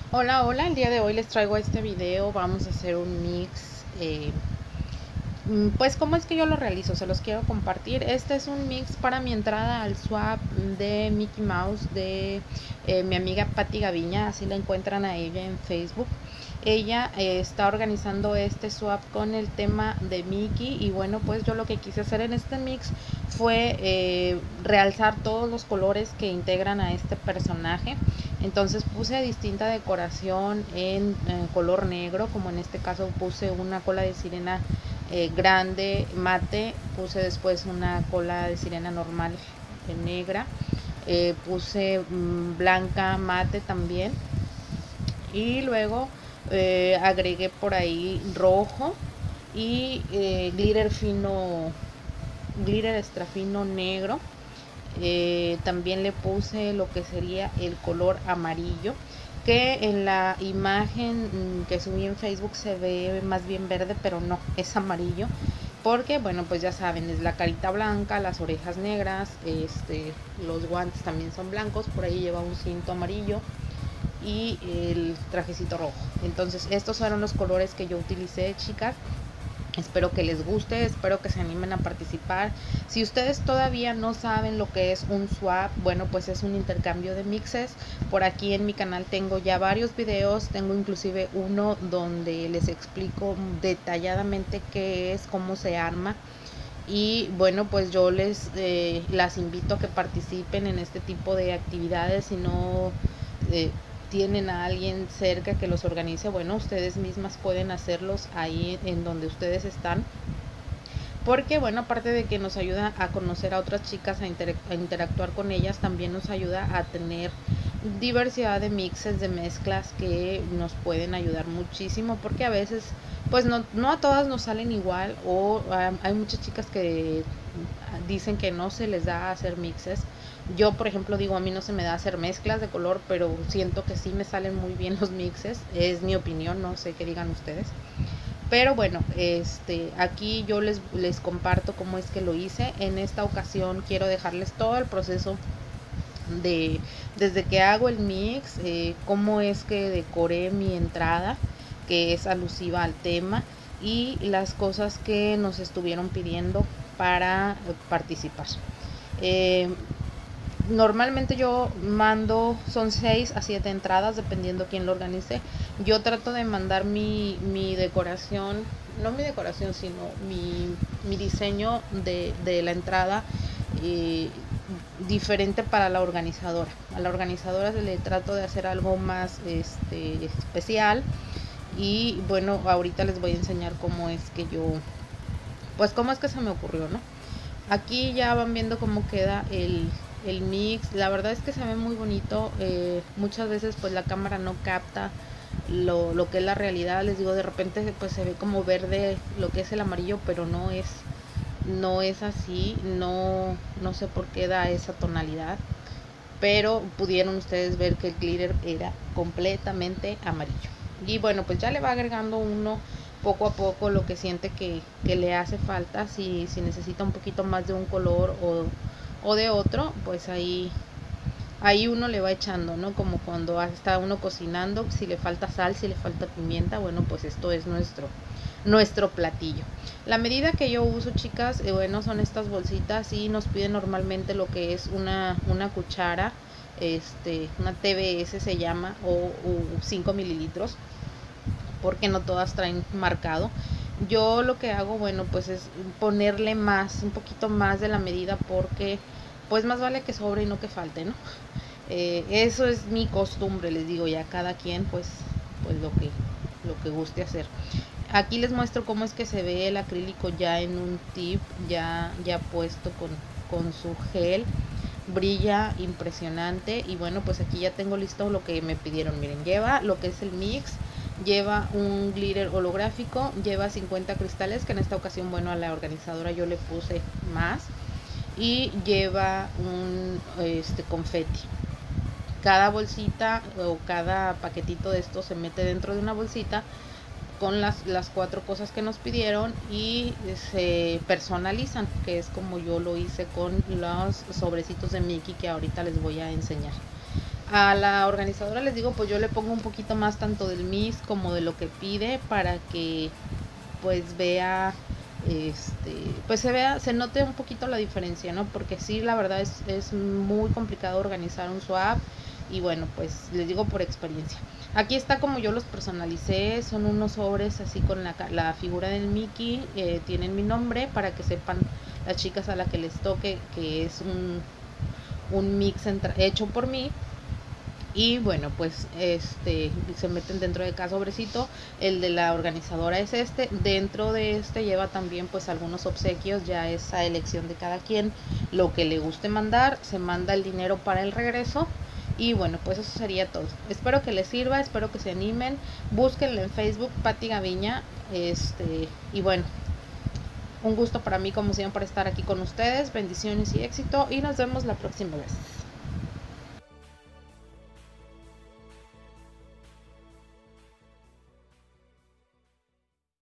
Hola, hola, el día de hoy les traigo este video, vamos a hacer un mix, pues cómo es que yo lo realizo, se los quiero compartir. Este es un mix para mi entrada al swap de Mickey Mouse de mi amiga Patti Gaviña, así la encuentran a ella en Facebook. Ella está organizando este swap con el tema de Mickey y bueno, pues yo lo que quise hacer en este mix fue realzar todos los colores que integran a este personaje. Entonces puse distinta decoración en color negro, como en este caso puse una cola de sirena grande mate, puse después una cola de sirena normal negra, puse blanca mate también y luego agregué por ahí rojo y glitter extra fino negro. También le puse lo que sería el color amarillo, que en la imagen que subí en Facebook se ve más bien verde, pero no, es amarillo, porque bueno, pues ya saben, es la carita blanca, las orejas negras, los guantes también son blancos, por ahí lleva un cinto amarillo y el trajecito rojo. Entonces estos fueron los colores que yo utilicé, chicas. Espero que les guste, espero que se animen a participar. Si ustedes todavía no saben lo que es un swap, bueno, pues es un intercambio de mixes. Por aquí en mi canal tengo ya varios videos, tengo inclusive uno donde les explico detalladamente qué es, cómo se arma. Y bueno, pues yo las invito a que participen en este tipo de actividades. Si no eh, tienen a alguien cerca que los organice, bueno, ustedes mismas pueden hacerlos ahí en donde ustedes están, porque bueno, aparte de que nos ayuda a conocer a otras chicas, a interactuar con ellas, también nos ayuda a tener diversidad de mixes, de mezclas que nos pueden ayudar muchísimo, porque a veces pues no a todas nos salen igual, o hay muchas chicas que dicen que no se les da hacer mixes. Yo, por ejemplo, digo, a mí no se me da hacer mezclas de color, pero siento que sí me salen muy bien los mixes. Es mi opinión, no sé qué digan ustedes. Pero bueno, aquí yo les comparto cómo es que lo hice. En esta ocasión quiero dejarles todo el proceso de desde que hago el mix, cómo es que decoré mi entrada, que es alusiva al tema, y las cosas que nos estuvieron pidiendo para participar. Eh, Normalmente yo mando, son 6 a 7 entradas, dependiendo quién lo organice. Yo trato de mandar mi decoración, no mi decoración, sino mi diseño de la entrada eh, diferente para la organizadora. A la organizadora le trato de hacer algo más especial. Y bueno, ahorita les voy a enseñar cómo es que pues cómo es que se me ocurrió, ¿no? Aquí ya van viendo cómo queda el mix. La verdad es que se ve muy bonito. Muchas veces pues la cámara no capta lo que es la realidad. Les digo, de repente pues se ve como verde lo que es el amarillo, pero no es así. No sé por qué da esa tonalidad, pero pudieron ustedes ver que el glitter era completamente amarillo. Y bueno, pues ya le va agregando uno poco a poco lo que siente que le hace falta. Si necesita un poquito más de un color o de otro, pues ahí uno le va echando, ¿no? Como cuando está uno cocinando, si le falta sal, si le falta pimienta, bueno, pues esto es nuestro platillo. La medida que yo uso, chicas, bueno, son estas bolsitas y nos piden normalmente lo que es una cuchara, una TBS se llama, o 5 mililitros, porque no todas traen marcado. Yo lo que hago, bueno, pues es ponerle un poquito más de la medida, porque pues más vale que sobre y no que falte, ¿no? Eso es mi costumbre, les digo, ya cada quien pues lo que guste hacer. Aquí les muestro cómo es que se ve el acrílico ya en un tip, ya puesto con su gel. Brilla impresionante. Y bueno, pues aquí ya tengo listo lo que me pidieron. Miren, lleva lo que es el mix, lleva un glitter holográfico, lleva 50 cristales, que en esta ocasión, bueno, a la organizadora yo le puse más, y lleva un confeti. Cada bolsita o cada paquetito de esto se mete dentro de una bolsita con las 4 cosas que nos pidieron, y se personalizan, que es como yo lo hice con los sobrecitos de Mickey que ahorita les voy a enseñar. A la organizadora les digo, pues yo le pongo un poquito más tanto del Mix como de lo que pide para que pues vea, pues se note un poquito la diferencia, ¿no? Porque sí, la verdad es muy complicado organizar un swap y bueno, pues les digo por experiencia. Aquí está como yo los personalicé, son unos sobres así con la figura del Mickey, tienen mi nombre para que sepan las chicas a la que les toque que es un mix hecho por mí. Y bueno, pues se meten dentro de cada sobrecito. El de la organizadora es dentro de lleva también pues algunos obsequios, ya es a elección de cada quien lo que le guste mandar, se manda el dinero para el regreso. Y bueno, pues eso sería todo. Espero que les sirva, espero que se animen, búsquenlo en Facebook, Patti Gaviña, y bueno, un gusto para mí como siempre estar aquí con ustedes, bendiciones y éxito y nos vemos la próxima vez.